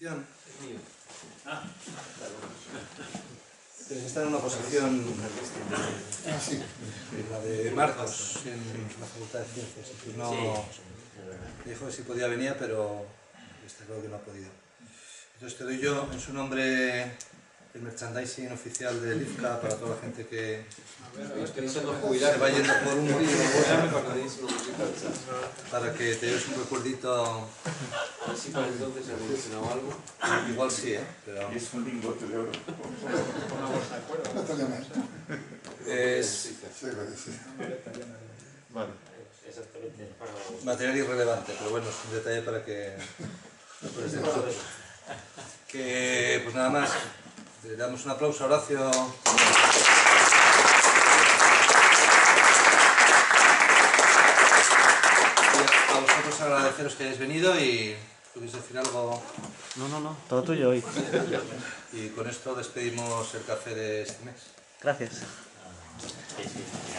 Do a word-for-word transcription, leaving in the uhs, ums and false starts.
Ah, está en una posición, la de Marcos, en la Facultad de Ciencias, y que no dijo que sí podía venir, pero está claro que no ha podido. Entonces te doy yo, en su nombre, el merchandising oficial del I F C A para toda la gente que se va yendo por un motivo u otro, para que te des un recuerdito. A ver si para entonces ha mencionado algo. Igual sí, ¿eh? Pero... Y es un lingote de oro. Una bolsa de cuero. No te llamas. Es Sí, sí. vale. Material irrelevante, pero bueno, es un detalle para que... que pues nada más, le damos un aplauso a Horacio. A vosotros agradeceros que hayáis venido y ¿queréis decir algo? No, no, no, todo tuyo hoy. Y con esto despedimos el café de este mes. Gracias. Sí, sí.